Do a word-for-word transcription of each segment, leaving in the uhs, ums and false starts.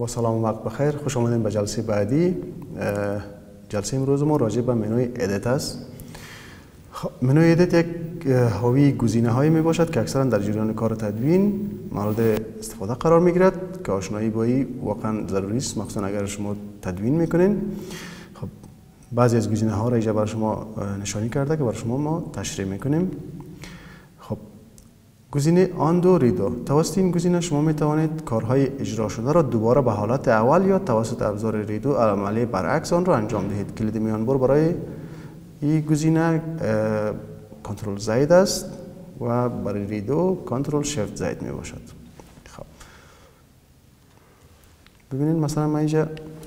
با سلام و وقت بخیر، خوش آمدین به جلسه بعدی. جلسه امروز ما راجع به منوی ادیت است. منوی ادیت یک حاوی گزینه هایی می باشد که اکثرا در جریان کار تدوین مورد استفاده قرار می گیرد که آشنایی با این واقعا ضروری است، مخصوصا اگر شما تدوین میکنین. خب بعضی از گزینه ها را اینجا برای شما نشانی کرده که برای شما ما تشریح میکنیم. خب گزینه آندو ریدو، توسط این گزینه شما می توانید کارهای اجرا شده را دوباره به حالت اول یا توسط ابزار ریدو عملی برعکس آن را انجام دهید. کلید میانبر برای این گزینه کنترل زید است و برای ریدو کنترل شیفت زید می باشد. خب ببینید مثلا من اینجا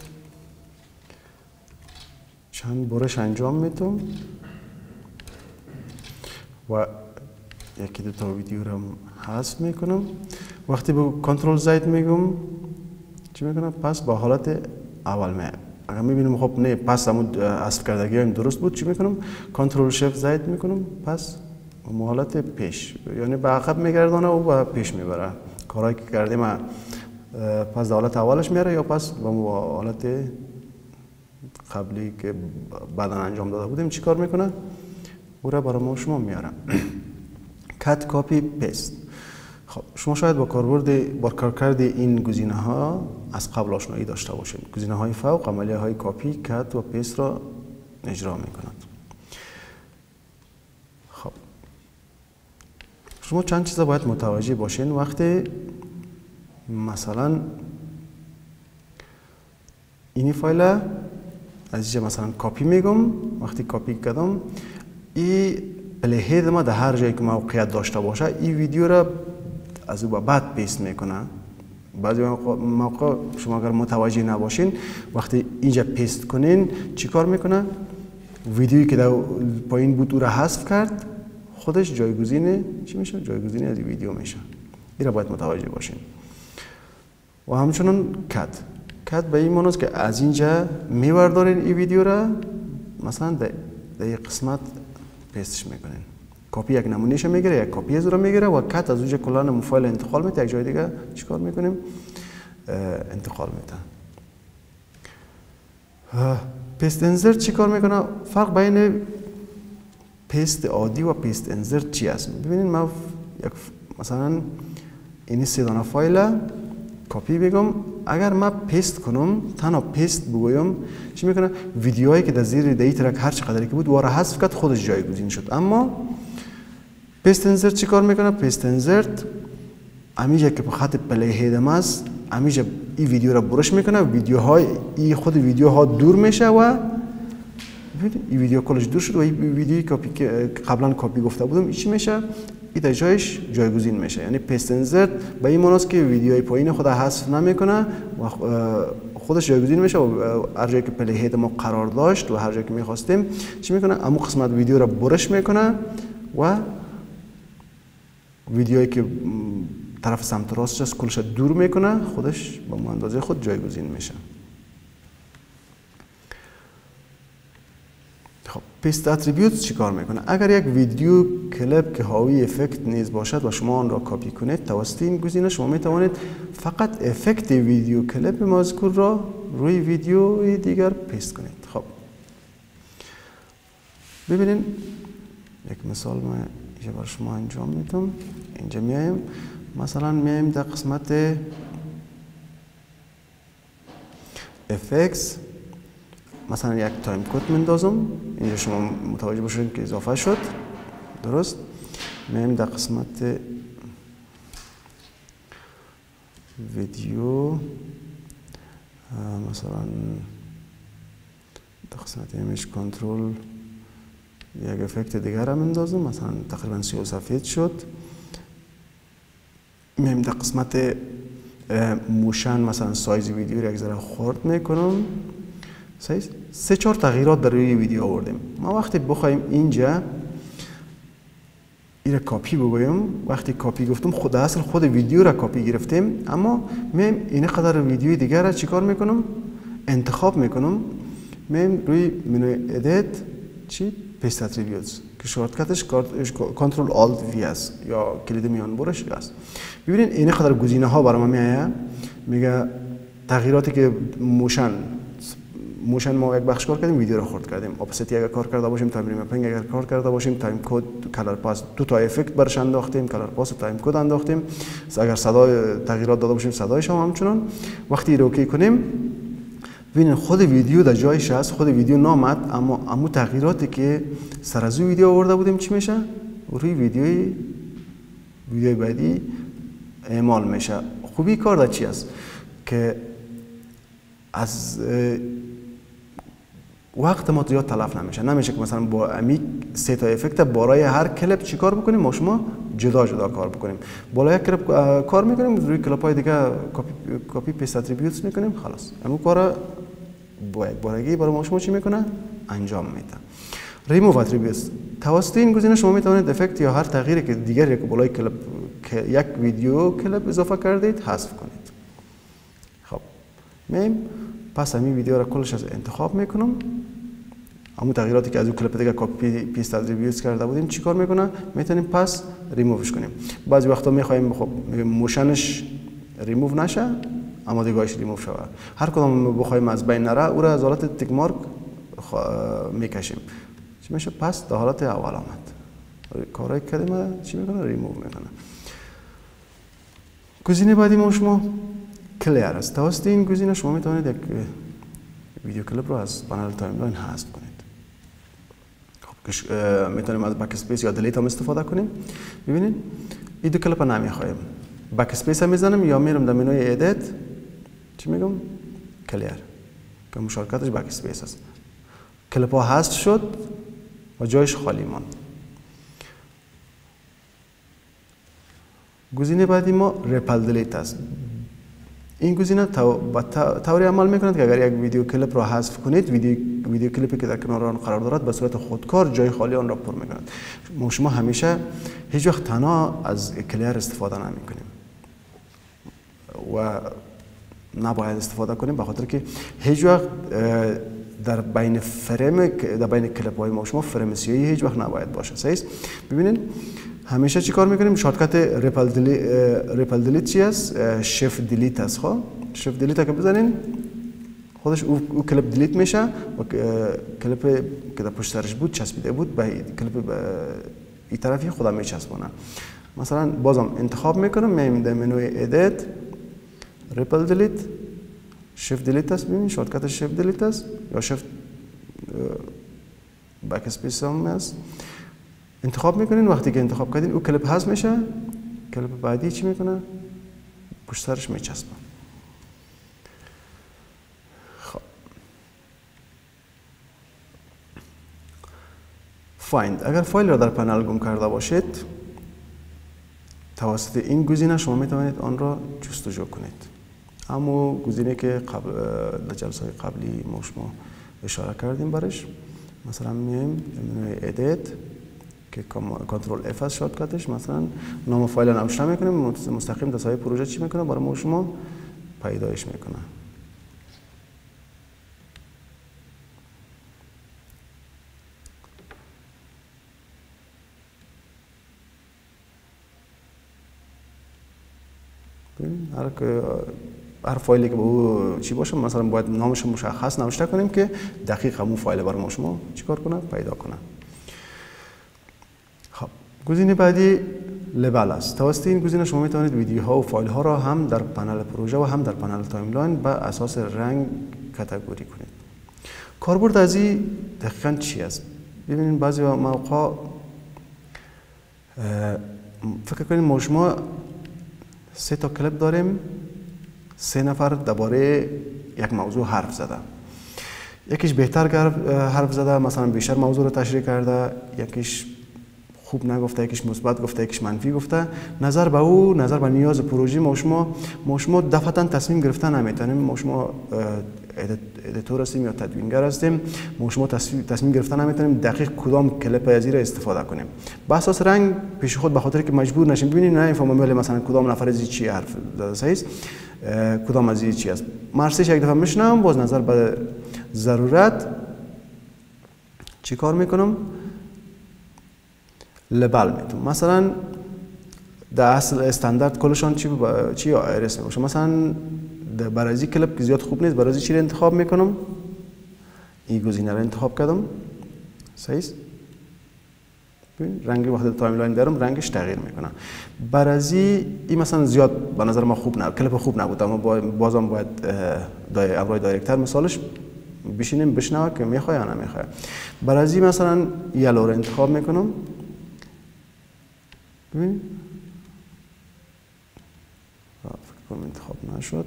چند برش انجام میتونم و یکی دو تا ویدیو را حذف میکنم. وقتی به کنترل زید میگم چی میکنم؟ پس با حالت اول می اگر میبینم خب نه پس همون حذف کردگی هم درست بود، چی میکنم؟ کنترل شیفت زید میکنم، پس به حالت پیش، یعنی به عقب میگردانه و به پیش میبره. کارهایی که کردیم پس حالت اولش میاره یا پس به حالت قبلی که بعدا انجام داده بودیم چی کار میکنه؟ او را برای ما شما میارم. کات کاپی پیست. خب شما شاید با کاربرد با کارکرد این گزینه ها از قبل آشنایی داشته باشید. گزینه های فوق عملیه های کاپی، کات و پیست را اجرا میکند. خب شما چند چیزا باید متوجه باشین وقتی مثلا این فایل از اینجا مثلا کاپی میگم. وقتی کاپی کردم این پلیهید ما در هر جایی که موقعیت داشته باشه این ویدیو را از او به بعد پیست میکنه. بعضی موقع شما اگر متوجه نباشین وقتی اینجا پیست کنین چی کار میکنه؟ ویدیویی که در پایین بود او را حذف کرد، خودش جایگزین چی میشه؟ جایگزین از این ویدیو میشه. این را باید متوجه باشین. و همچنان کات. کات به این معنی است که از اینجا میوردارین این ویدیو را مثلا در این قسمت پیستش میکنین. کپی یک نمونهش میگیره، یک کپی از رو میگیره و کات از اونجا کلا فایل انتقال میده، یک جای دیگه چیکار میکنیم؟ انتقال میده. پیست انسرت چیکار میکنه؟ فرق بین پیست عادی و پیست انسرت چی است؟ ببینید من یک مثلا این سه دانه فایل کپی بگم، اگر من پیست کنم تنها پیست بگویم چی میکنه؟ ویدیوهایی که در زیر دی ترک هر چقدر که بود واره حذف کرد، خودش جایگزین شد. اما پیست انسرت چی کار میکنه؟ پیست انسرت همیشه که به خط پلی هیدم است همیشه این ویدیو را برش میکنه، ویدیوهای این خود ویدیوها دور میشه و این ویدیو کلش دور شد و این ویدیویی کپی که قبلا کپی گفته بودم چی میشه؟ این در جایش جایگزین میشه. یعنی پیست انسرت به این معنی است که ویدیوهای پایین خود حذف نمیکنه و خودش جایگزین میشه و هر جایی که پلی هید ما قرار داشت و هر جایی که میخواستیم چی میکنه؟ اما قسمت ویدیو را برش میکنه و ویدیویی که طرف سمت راستش است کلش دور میکنه، خودش به اندازه خود جایگزین میشه. خب پیست اتریبیوت چی کار میکنه؟ اگر یک ویدیو کلیپ که حاوی افکت نیز باشد و شما آن را کپی کنید توسط این گزینه شما میتوانید فقط افکت ویدیو کلیپ مذکور را روی ویدیو دیگر پیست کنید. خب ببینید یک مثال من اینجا برای شما انجام میدم. اینجا میایم مثلا میایم در قسمت افکس مثلا یک تایم کد مندازم. اینجا شما متوجه باشید که اضافه شد، درست؟ میایم در قسمت ویدیو مثلا در قسمت ایمیج کنترل یک افکت دیگر را مندازم، مثلا تقریبا سیاه سفید شد. میایم در قسمت موشن مثلا سایز ویدیو را یک ذره خرد میکنم. سایز سه چهار تغییرات در روی ویدیو آوردیم. ما وقتی بخوایم اینجا این را کپی بگویم، وقتی کپی گفتم خود اصل خود ویدیو را کپی گرفتیم، اما میایم این قدر ویدیوی دیگر را چیکار میکنم؟ انتخاب میکنم. میایم روی منوی ادیت چی؟ پیست اتریبیوتس که شورتکتش کنترل آلت وی است یا کلید میانبرش است. ببینید این قدر گزینه ها برای ما میایه، میگه تغییراتی که موشن موشن ما یک بخش کار کردیم، ویدیو رو خرد کردیم. اپسیتی اگر کار کرده باشیم، تایم ریمپینگ اگر کار کرده باشیم، تایم کد، کلر پاس، دو تا افکت برش انداختیم، کلر پاس و تایم کد انداختیم. اگر صدای تغییرات داده باشیم صدایش هم همچنان. وقتی رو اوکی کنیم ببینید خود ویدیو در جایش هست، خود ویدیو نامد، اما اما تغییراتی که سر از ویدیو آورده بودیم چی میشه؟ روی ویدیوی ویدیوی بعدی اعمال میشه. خوبی کار در چی است که از وقت ما زیاد تلف نمیشه. نمیشه که مثلا با امی سه تا افکت برای هر کلیپ چیکار بکنیم، ما شما جدا جدا کار بکنیم. بالا یک کلیپ کار میکنیم، روی کلیپ های دیگه کپی کپی پیست اتریبیوتس میکنیم، خلاص همون کارا با یک بارگی برای ما شما چی میکنه انجام میده. ریموو اتریبیوتس توسط این گزینه شما میتونید افکت یا هر تغییری که دیگری که بالای کلیپ که یک ویدیو کلیپ اضافه کردید حذف کنید. خب میم پس همین ویدیو را کلش از انتخاب میکنم. همون تغییراتی که از اون کلیپ دیگه کپی پیست اتریبیوتس کرده بودیم چیکار میکنه؟ میتونیم پس ریمووش کنیم. بعضی وقتا میخوایم خب موشنش ریموو نشه اما دیگهش ریموو شوه. هر کدام بخوایم از بین نره او را از حالت تیک مارک میکشیم. چی میشه؟ پس در حالت اول آمد. کارایی کردیم چی میکنه؟ ریموو میکنه. گزینه بعدی ما شما کلیر است. توسط این گزینه شما میتونید یک ویدیو کلیپ رو از پنل تایملاین حذف کنید. خب میتونیم از بک اسپیس یا دلیت هم استفاده کنیم. ببینید این دو کلیپ نمیخوایم. بک اسپیس هم میزنم یا میرم در منوی ادیت چی میگم؟ کلیر که مشارکتش بک اسپیس است. کلیپ ها حذف شد و جایش خالی ماند. گزینه بعدی ما ریپل دلیت است. این گزینه طوری عمل میکند که اگر یک ویدیو کلیپ را حذف کنید، ویدیو ویدیو کلیپی که در کنار آن قرار دارد به صورت خودکار جای خالی آن را پر میکند. شما همیشه هیچ وقت تنها از کلیر استفاده نمیکنیم و نباید استفاده کنیم، به خاطر که هیچ وقت در بین فریم در بین کلیپ های ما شما فریم سیاهی هیچ وقت نباید باشه. صحیح؟ ببینید همیشه چی کار میکنیم؟ شارتکت ریپل دلیت ریپل دلیت چی است؟ شیفت دلیت است. خب شیفت دلیت که بزنین خودش او, او کلیپ دلیت میشه و کلیپ که در پشت سرش بود چسبیده بود به کلیپ به این طرفی خودم میچسبونه. مثلا بازم انتخاب میکنم، میام در منوی ادیت ریپل دلیت شیفت دلیت است. ببینید شارتکت شیفت دلیت است یا شیفت بک اسپیس هم است. انتخاب میکنین. وقتی که انتخاب کردین او کلیپ حذف میشه، کلیپ بعدی چی میکنه؟ پشت سرش میچسبه. خب فایند اگر فایل را در پنل گم کرده باشید توسط این گزینه شما میتوانید آن را جستجو کنید. اما گزینه که قبل در جلسه های قبلی ما شما اشاره کردیم برش، مثلا میایم منوی ادیت که کنترل اف است شارتکتش، مثلا نام فایل نوشته میکنیم، مستقیم در سایه پروژه چی میکنه؟ برای ما شما پیدایش میکنه. هر که هر فایلی که به او چی باشه مثلا باید نامش مشخص نوشته کنیم که دقیق همون فایل برای ما شما چیکار کنه؟ پیدا کنه. خب گزینه بعدی لیبل است. توسط این گزینه شما میتونید ویدیوها و فایل ها را هم در پنل پروژه و هم در پنل تایملاین به اساس رنگ کاتگوری کنید. کاربرد از این دقیقاً چی است؟ ببینید بعضی موقع فکر کنید ما شما سه تا کلیپ داریم، سه نفر درباره یک موضوع حرف زده. یکیش بهتر حرف زده، مثلا بیشتر موضوع رو تشریح کرده، یکیش خوب نگفته، یکیش مثبت گفته، یکیش منفی گفته. نظر به او، نظر به نیاز پروژه ما شما ما شما دفعتاً تصمیم گرفتن نمیتونیم. ما شما ادیتور هستیم یا تدوینگر هستیم، ما شما تصمیم گرفتن نمیتونیم دقیق کدام کلیپ از را استفاده کنیم. به اساس رنگ پیش خود به خاطر که مجبور نشیم ببینید نه اینفورمال مثلا کدام نفر از چی حرف زده صحیح کدام از چی است. مرسیش یک دفعه میشنم باز نظر به ضرورت چی کار میکنم؟ لیبل میتونم. مثلا در اصل استاندارد کلشان چی با چی آیرس میشه. مثلا برای این کلیپ که زیاد خوب نیست، برای چی رو انتخاب میکنم؟ این گزینه رو انتخاب کردم. صحیح است؟ ببین رنگ وقتی تایملاین دارم رنگش تغییر میکنه. برای این مثلا زیاد به نظر ما خوب نه، کلیپ خوب نبود، اما بازم باید دای ابرای دایرکتر مثالش بشینیم بشنوه که میخواه یا نمیخواه. برای این مثلا یلو رو انتخاب میکنم. ببین فکر کنم انتخاب نشد.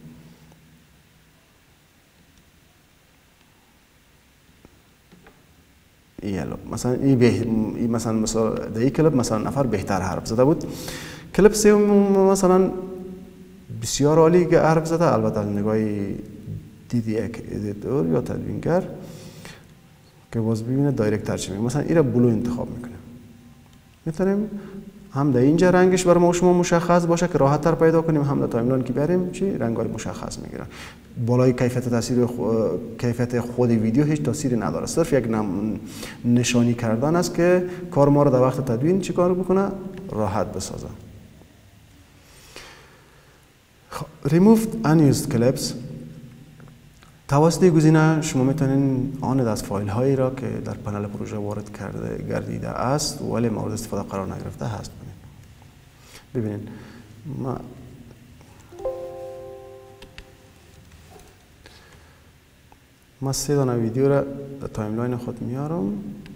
یلو مثلا این به این مثلا مثلا در این کلیپ مثلا نفر بهتر حرف زده بود. کلیپ سوم مثلا بسیار عالی که حرف زده، البته نگاه دیدی یک ادیتور یا تدوینگر که باز ببینه دایرکتر چی میگه. مثلا این را بلو انتخاب میکنه. میتونیم هم در اینجا رنگش برای ما شما مشخص باشه که راحت تر پیدا کنیم، هم در تایملاین که بریم چی رنگای مشخص میگیرن. بالای کیفیت تاثیر خو... کیفیت خود ویدیو هیچ تاثیری نداره، صرف یک نم... نشانی کردن است که کار ما رو در وقت تدوین چی کار بکنه، راحت بسازه. Removed unused clips. توسط گزینه شما میتونین آن از فایل هایی را که در پنل پروژه وارد کرده گردیده است ولی مورد استفاده قرار نگرفته هست کنید. ببینید ما ما سه دانه ویدیو را در تایملاین خود میارم.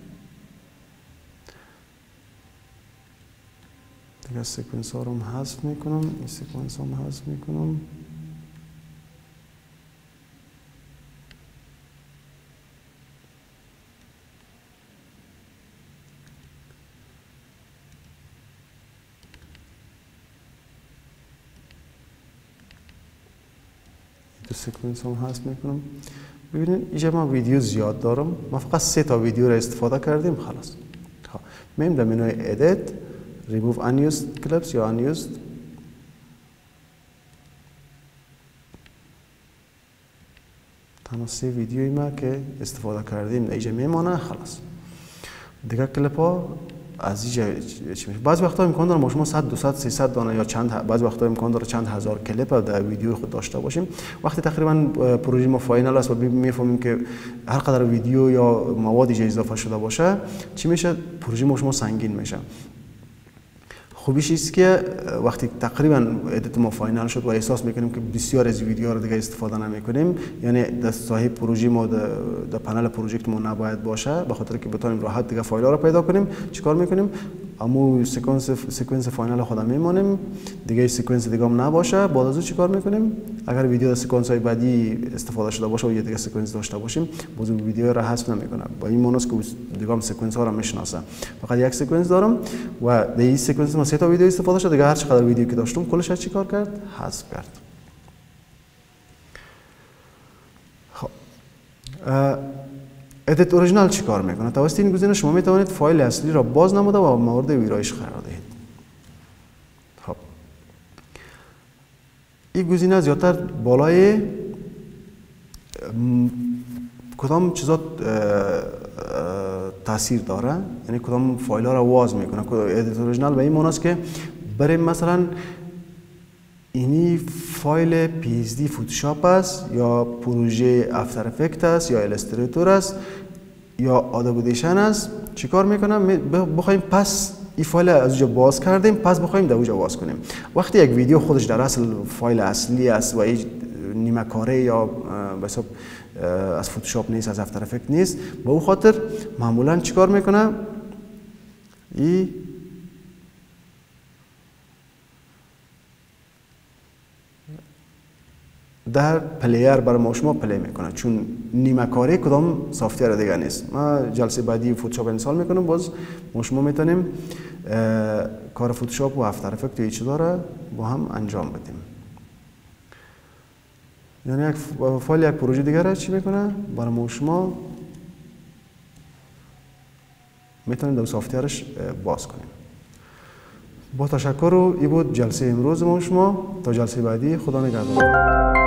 دیگه سکونس ها رو حذف میکنم، این سکونس ها رو حذف میکنم. دو سکونس هم حذف میکنم. ببینید اینجا ما ویدیو زیاد دارم، ما فقط سه تا ویدیو را استفاده کردیم خلاص. خب میریم در منوی ادیت، remove unused clips یا unused. تنها سه ویدیوی ما که استفاده کردیم اینجا میمانه خلاص. دیگه کلیپ ها از اینجا چی میشه؟ بعضی وقتا امکان داره ما شما صد دویست سیصد دانه یا چند، بعضی وقتا امکان داره چند هزار کلیپ در ویدیو خود داشته باشیم. وقتی تقریبا پروژه ما فاینال است و میفهمیم که هر قدر ویدیو یا مواد اینجا اضافه شده باشه چی میشه؟ پروژه ما شما سنگین میشه. خوبیش است که وقتی تقریبا ادیت ما فاینال شد و احساس میکنیم که بسیار از ویدیوها رو دیگه استفاده نمیکنیم، یعنی در صاحب پروژه ما در پنل پروژکت ما نباید باشه، به خاطر که بتونیم راحت دیگه فایل ها رو پیدا کنیم، چیکار میکنیم؟ اما سکانس سکانس فاینال خودم میمونیم، دیگه سکانس دیگه هم نباشه. بعد از اون چیکار میکنیم؟ اگر ویدیو در سکانس های بعدی استفاده شده باشه و یه دیگه سکانس داشته باشیم، باز اون ویدیو رو حذف نمیکنه. با این معناست که دیگه هم سکانس ها رو میشناسه. فقط یک سکانس دارم و در این سکانس ما سه تا ویدیو استفاده شد، دیگه هر چقدر ویدیو که داشتم کلش چی کار کرد؟ حذف کرد. خب ادیت اوریجینال چی کار میکنه؟ توسط این گزینه شما میتوانید فایل اصلی را باز نموده و مورد ویرایش قرار دهید. خب این گزینه زیادتر بالای کدام چیزا تاثیر داره، یعنی کدام فایل ها را باز میکنه. ادیت اوریجینال به این معنی است که بریم مثلا اینی فایل پی اس دی فوتوشاپ است یا پروژه افتر افکت است یا الستریتور است یا آدوب ادیشن است، چیکار میکنم؟ بخوایم پس این فایل از اونجا باز کردیم، پس بخوایم در اونجا باز کنیم. وقتی یک ویدیو خودش در اصل فایل اصلی است و این نیمه کاره یا به حساب از فوتوشاپ نیست، از افتر افکت نیست، به اون خاطر معمولا چیکار میکنه؟ این در پلیر برای ما شما پلی میکنه، چون نیمه کاری کدام سافتیر دیگه نیست. ما جلسه بعدی فوتوشاپ انستال میکنم، باز ما شما میتونیم کار فوتوشاپ و افتر افکت یا چیزا را با هم انجام بدیم. یعنی یک فایل یک پروژه دیگه را چی میکنه؟ برای ما شما میتونیم در سافتیرش باز کنیم. با تشکر و این بود جلسه امروز ما شما. تا جلسه بعدی خدا نگهدار.